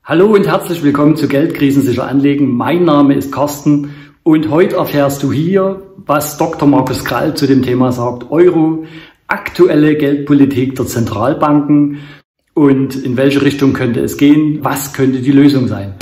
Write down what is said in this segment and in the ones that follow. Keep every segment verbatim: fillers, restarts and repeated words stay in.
Hallo und herzlich willkommen zu Geld krisensicher anlegen. Mein Name ist Carsten und heute erfährst du hier, was Doktor Markus Krall zu dem Thema sagt. Euro, aktuelle Geldpolitik der Zentralbanken und in welche Richtung könnte es gehen, was könnte die Lösung sein.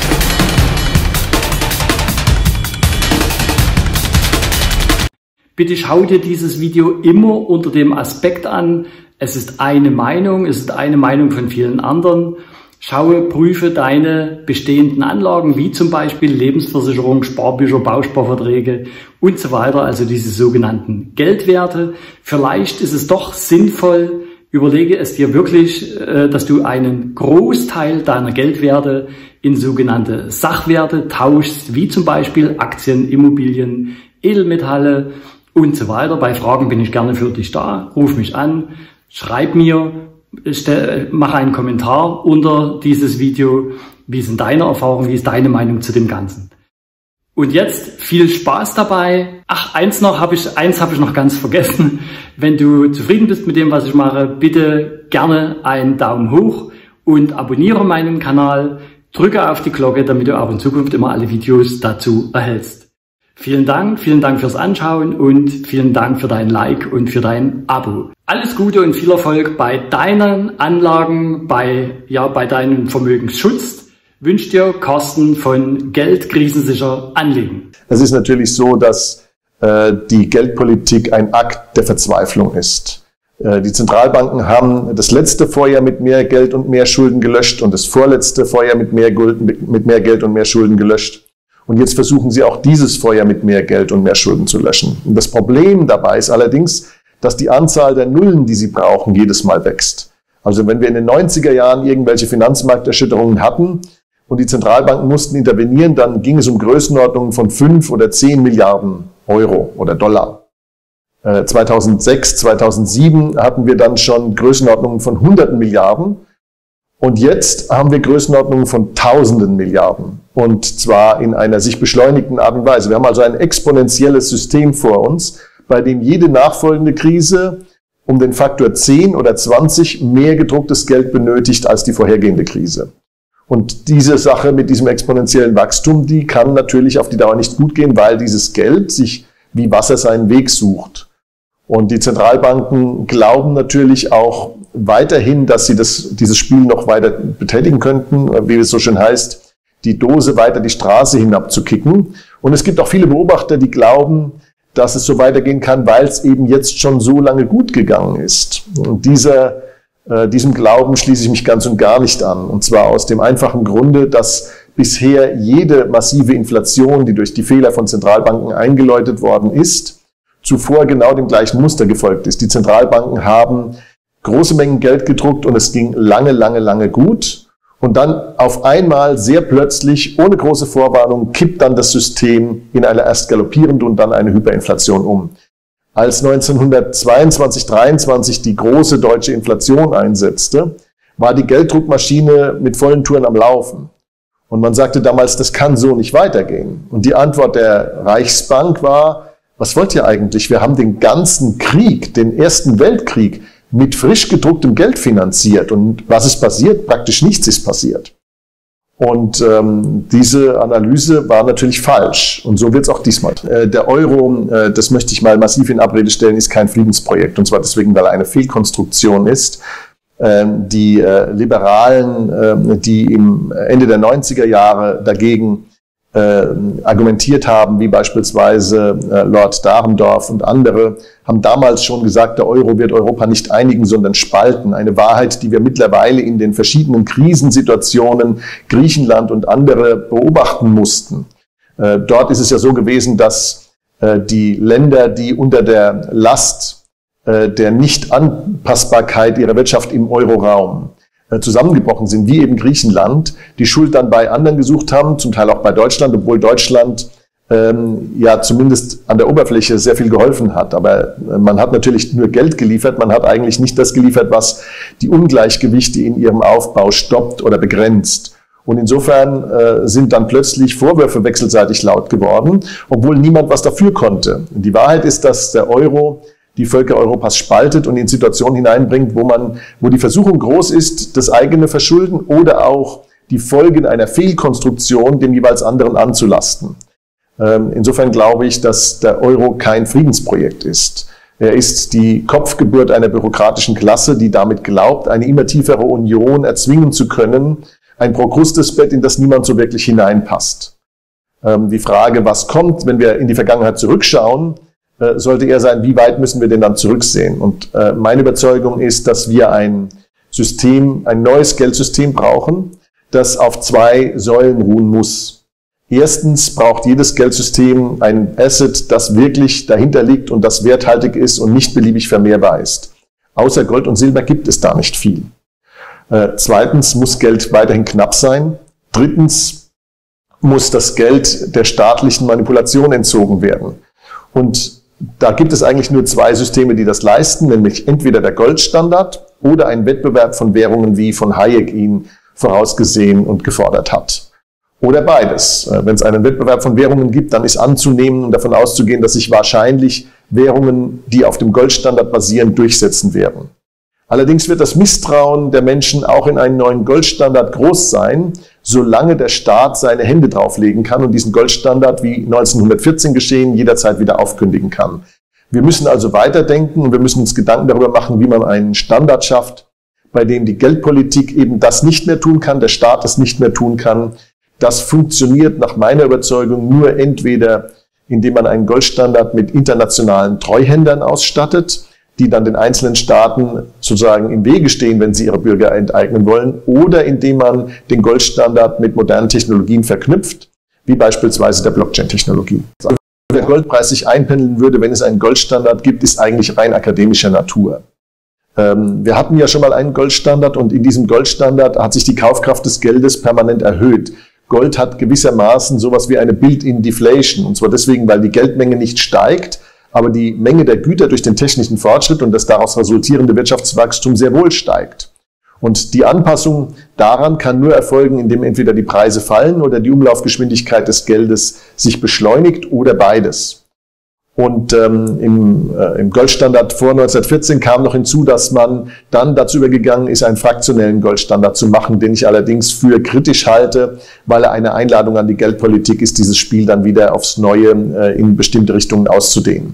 Bitte schau dir dieses Video immer unter dem Aspekt an, es ist eine Meinung, es ist eine Meinung von vielen anderen. Schaue, prüfe deine bestehenden Anlagen, wie zum Beispiel Lebensversicherung, Sparbücher, Bausparverträge und so weiter, also diese sogenannten Geldwerte. Vielleicht ist es doch sinnvoll, überlege es dir wirklich, dass du einen Großteil deiner Geldwerte in sogenannte Sachwerte tauschst, wie zum Beispiel Aktien, Immobilien, Edelmetalle und so weiter. Bei Fragen bin ich gerne für dich da. Ruf mich an, schreib mir, stell, mach einen Kommentar unter dieses Video. Wie sind deine Erfahrungen? Wie ist deine Meinung zu dem Ganzen? Und jetzt viel Spaß dabei. Ach, eins noch habe ich, eins habe ich noch ganz vergessen. Wenn du zufrieden bist mit dem, was ich mache, bitte gerne einen Daumen hoch und abonniere meinen Kanal. Drücke auf die Glocke, damit du auch in Zukunft immer alle Videos dazu erhältst. Vielen Dank, vielen Dank fürs Anschauen und vielen Dank für dein Like und für dein Abo. Alles Gute und viel Erfolg bei deinen Anlagen, bei, ja, bei deinem Vermögensschutz. Wünscht dir Carsten von Geld krisensicher anlegen. Es ist natürlich so, dass äh, die Geldpolitik ein Akt der Verzweiflung ist. Äh, die Zentralbanken haben das letzte Vorjahr mit mehr Geld und mehr Schulden gelöscht und das vorletzte Vorjahr mit mehr, Guld, mit mehr Geld und mehr Schulden gelöscht. Und jetzt versuchen sie auch dieses Vorjahr mit mehr Geld und mehr Schulden zu löschen. Und das Problem dabei ist allerdings, dass die Anzahl der Nullen, die sie brauchen, jedes Mal wächst. Also wenn wir in den neunziger Jahren irgendwelche Finanzmarkterschütterungen hatten und die Zentralbanken mussten intervenieren, dann ging es um Größenordnungen von fünf oder zehn Milliarden Euro oder Dollar. Äh, zweitausendsechs, zweitausendsieben hatten wir dann schon Größenordnungen von hunderten Milliarden. Und jetzt haben wir Größenordnungen von tausenden Milliarden. Und zwar in einer sich beschleunigten Art und Weise. Wir haben also ein exponentielles System vor uns, bei dem jede nachfolgende Krise um den Faktor zehn oder zwanzig mehr gedrucktes Geld benötigt als die vorhergehende Krise. Und diese Sache mit diesem exponentiellen Wachstum, die kann natürlich auf die Dauer nicht gut gehen, weil dieses Geld sich wie Wasser seinen Weg sucht. Und die Zentralbanken glauben natürlich auch weiterhin, dass sie das, dieses Spiel noch weiter betätigen könnten, wie es so schön heißt, die Dose weiter die Straße hinab zu kicken. Und es gibt auch viele Beobachter, die glauben, dass es so weitergehen kann, weil es eben jetzt schon so lange gut gegangen ist. Und dieser, äh, diesem Glauben schließe ich mich ganz und gar nicht an. Und zwar aus dem einfachen Grunde, dass bisher jede massive Inflation, die durch die Fehler von Zentralbanken eingeläutet worden ist, zuvor genau dem gleichen Muster gefolgt ist. Die Zentralbanken haben große Mengen Geld gedruckt und es ging lange, lange, lange gut. Und dann auf einmal, sehr plötzlich, ohne große Vorwarnung, kippt dann das System in eine erst galoppierende und dann eine Hyperinflation um. Als neunzehnhundertzweiundzwanzig, dreiundzwanzig die große deutsche Inflation einsetzte, war die Gelddruckmaschine mit vollen Touren am Laufen. Und man sagte damals, das kann so nicht weitergehen. Und die Antwort der Reichsbank war, was wollt ihr eigentlich? Wir haben den ganzen Krieg, den Ersten Weltkrieg, mit frisch gedrucktem Geld finanziert. Und was ist passiert? Praktisch nichts ist passiert. Und ähm, diese Analyse war natürlich falsch. Und so wird es auch diesmal. Äh, der Euro, äh, das möchte ich mal massiv in Abrede stellen, ist kein Friedensprojekt. Und zwar deswegen, weil er eine Fehlkonstruktion ist. Ähm, die äh, Liberalen, äh, die im Ende der neunziger Jahre dagegen Äh, argumentiert haben, wie beispielsweise äh, Lord Dahrendorf und andere, haben damals schon gesagt, der Euro wird Europa nicht einigen, sondern spalten. Eine Wahrheit, die wir mittlerweile in den verschiedenen Krisensituationen Griechenland und andere beobachten mussten. Äh, dort ist es ja so gewesen, dass äh, die Länder, die unter der Last äh, der Nichtanpassbarkeit ihrer Wirtschaft im Euroraum zusammengebrochen sind, wie eben Griechenland, die Schuld dann bei anderen gesucht haben, zum Teil auch bei Deutschland, obwohl Deutschland ähm, ja zumindest an der Oberfläche sehr viel geholfen hat. Aber man hat natürlich nur Geld geliefert, man hat eigentlich nicht das geliefert, was die Ungleichgewichte in ihrem Aufbau stoppt oder begrenzt. Und insofern äh, sind dann plötzlich Vorwürfe wechselseitig laut geworden, obwohl niemand was dafür konnte. Die Wahrheit ist, dass der Euro die Völker Europas spaltet und in Situationen hineinbringt, wo man, wo die Versuchung groß ist, das eigene Verschulden oder auch die Folgen einer Fehlkonstruktion dem jeweils anderen anzulasten. Insofern glaube ich, dass der Euro kein Friedensprojekt ist. Er ist die Kopfgeburt einer bürokratischen Klasse, die damit glaubt, eine immer tiefere Union erzwingen zu können, ein Prokrustes-Bett, in das niemand so wirklich hineinpasst. Die Frage, was kommt, wenn wir in die Vergangenheit zurückschauen, sollte eher sein, wie weit müssen wir denn dann zurücksehen? Und meine Überzeugung ist, dass wir ein System, ein neues Geldsystem brauchen, das auf zwei Säulen ruhen muss. Erstens braucht jedes Geldsystem ein Asset, das wirklich dahinter liegt und das werthaltig ist und nicht beliebig vermehrbar ist. Außer Gold und Silber gibt es da nicht viel. Äh, zweitens muss Geld weiterhin knapp sein. Drittens muss das Geld der staatlichen Manipulation entzogen werden. Und da gibt es eigentlich nur zwei Systeme, die das leisten, nämlich entweder der Goldstandard oder ein Wettbewerb von Währungen, wie von Hayek ihn vorausgesehen und gefordert hat. Oder beides. Wenn es einen Wettbewerb von Währungen gibt, dann ist anzunehmen und davon auszugehen, dass sich wahrscheinlich Währungen, die auf dem Goldstandard basieren, durchsetzen werden. Allerdings wird das Misstrauen der Menschen auch in einen neuen Goldstandard groß sein, solange der Staat seine Hände drauflegen kann und diesen Goldstandard, wie neunzehnhundertvierzehn geschehen, jederzeit wieder aufkündigen kann. Wir müssen also weiterdenken und wir müssen uns Gedanken darüber machen, wie man einen Standard schafft, bei dem die Geldpolitik eben das nicht mehr tun kann, der Staat das nicht mehr tun kann. Das funktioniert nach meiner Überzeugung nur entweder, indem man einen Goldstandard mit internationalen Treuhändern ausstattet, die dann den einzelnen Staaten sozusagen im Wege stehen, wenn sie ihre Bürger enteignen wollen, oder indem man den Goldstandard mit modernen Technologien verknüpft, wie beispielsweise der Blockchain-Technologie. Also, wenn der Goldpreis sich einpendeln würde, wenn es einen Goldstandard gibt, ist eigentlich rein akademischer Natur. Ähm, wir hatten ja schon mal einen Goldstandard und in diesem Goldstandard hat sich die Kaufkraft des Geldes permanent erhöht. Gold hat gewissermaßen sowas wie eine Built-in-Deflation, und zwar deswegen, weil die Geldmenge nicht steigt, aber die Menge der Güter durch den technischen Fortschritt und das daraus resultierende Wirtschaftswachstum sehr wohl steigt. Und die Anpassung daran kann nur erfolgen, indem entweder die Preise fallen oder die Umlaufgeschwindigkeit des Geldes sich beschleunigt oder beides. Und ähm, im, äh, im Goldstandard vor neunzehnhundertvierzehn kam noch hinzu, dass man dann dazu übergegangen ist, einen fraktionellen Goldstandard zu machen, den ich allerdings für kritisch halte, weil er eine Einladung an die Geldpolitik ist, dieses Spiel dann wieder aufs Neue äh, in bestimmte Richtungen auszudehnen.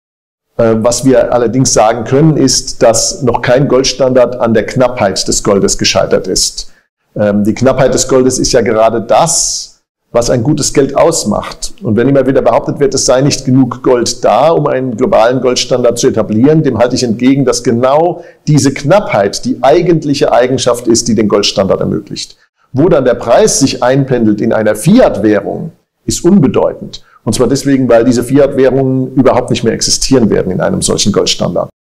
Äh, was wir allerdings sagen können, ist, dass noch kein Goldstandard an der Knappheit des Goldes gescheitert ist. Ähm, die Knappheit des Goldes ist ja gerade das, was ein gutes Geld ausmacht. Und wenn immer wieder behauptet wird, es sei nicht genug Gold da, um einen globalen Goldstandard zu etablieren, dem halte ich entgegen, dass genau diese Knappheit die eigentliche Eigenschaft ist, die den Goldstandard ermöglicht. Wo dann der Preis sich einpendelt in einer Fiat-Währung, ist unbedeutend. Und zwar deswegen, weil diese Fiat-Währungen überhaupt nicht mehr existieren werden in einem solchen Goldstandard.